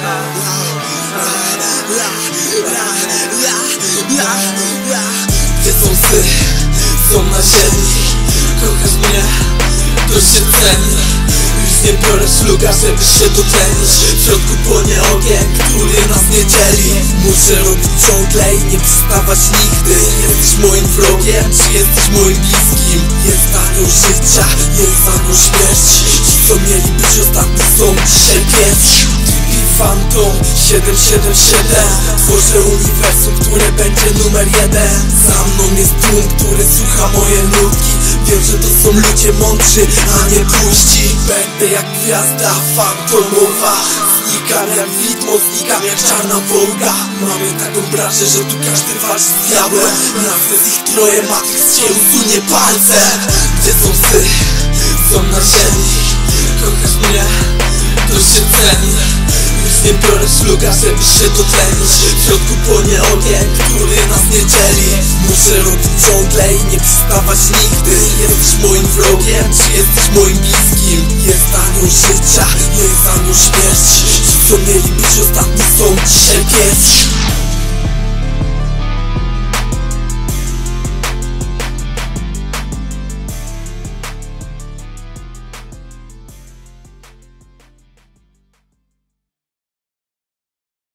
Gdzie są psy? Są na ziemi. Kochasz mnie? To się ceni. Już nie biorę szluga, żeby się dotlenić. W środku płonie ogień, który nas nie dzieli. Muszę robić ciągle i nie przestawać nigdy. Jesteś moim wrogiem, czy jesteś moim bliskim? Jest anioł życia, jest anioł śmierci. Ci co mieli być ostatni są dzisiaj pierwsi. Phantom 777. Tworzę uniwersum, które będzie numer 1. Za mną jest tłum, który słucha moje nutki. Wiem, że to są ludzie mądrzy, a nie puści. Będę jak gwiazda fantomowa. Znikam jak widmo, znikam jak czarna wołga. Mamy taką branżę, że tu każdy walczy z diabłem. Razem z ich troje Matrix cię usunie palcem. Gdzie są psy? Są na ziemi. Kochasz mnie? To się ceni. Już nie biorę szluga, żeby się dotlenić. W środku płonie ogień, który nas nie dzieli. Muszę robić ciągle i nie przestawać nigdy. Jesteś moim wrogiem, czy jesteś moim bliskim? Jest anioł życia, jest anioł śmierci. Ci co mieli być ostatni są dzisiaj pierwsi.